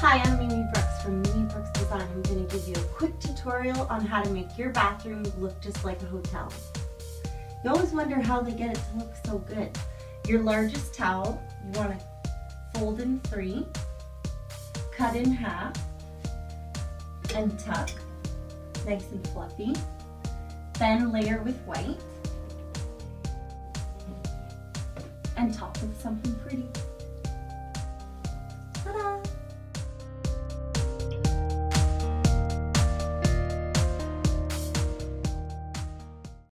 Hi, I'm Mimi Brooks from Mimi Brooks Design. I'm going to give you a quick tutorial on how to make your bathroom look just like a hotel. You always wonder how they get it to look so good. Your largest towel, you want to fold in 3, cut in half, and tuck, nice and fluffy. Then layer with white, and top with something pretty.